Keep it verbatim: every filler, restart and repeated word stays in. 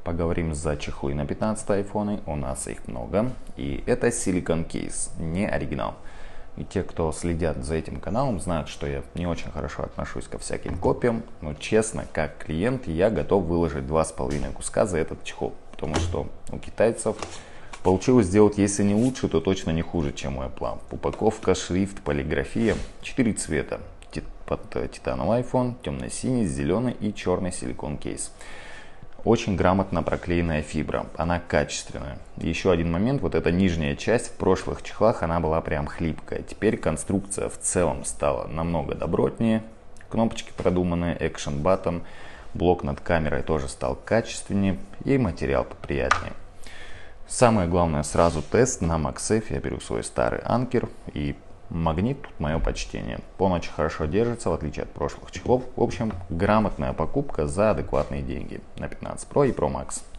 Поговорим за чехлы на пятнадцатый айфон, у нас их много. И это Silicon Case, не оригинал. И те, кто следят за этим каналом, знают, что я не очень хорошо отношусь ко всяким копиям. Но честно, как клиент, я готов выложить два с половиной куска за этот чехол. Потому что у китайцев получилось сделать, если не лучше, то точно не хуже, чем у Apple. Упаковка, шрифт, полиграфия, четыре цвета. Под титановый iPhone, темно-синий, зеленый и черный силикон кейс. Очень грамотно проклеенная фибра, она качественная. Еще один момент, вот эта нижняя часть, в прошлых чехлах она была прям хлипкая. Теперь конструкция в целом стала намного добротнее. Кнопочки продуманные, Action Button, блок над камерой тоже стал качественнее и материал поприятнее. Самое главное, сразу тест на MagSafe. Я беру свой старый анкер и магнит, тут мое почтение. Он очень хорошо держится, в отличие от прошлых чехлов. В общем, грамотная покупка за адекватные деньги на пятнадцать про и Pro Max.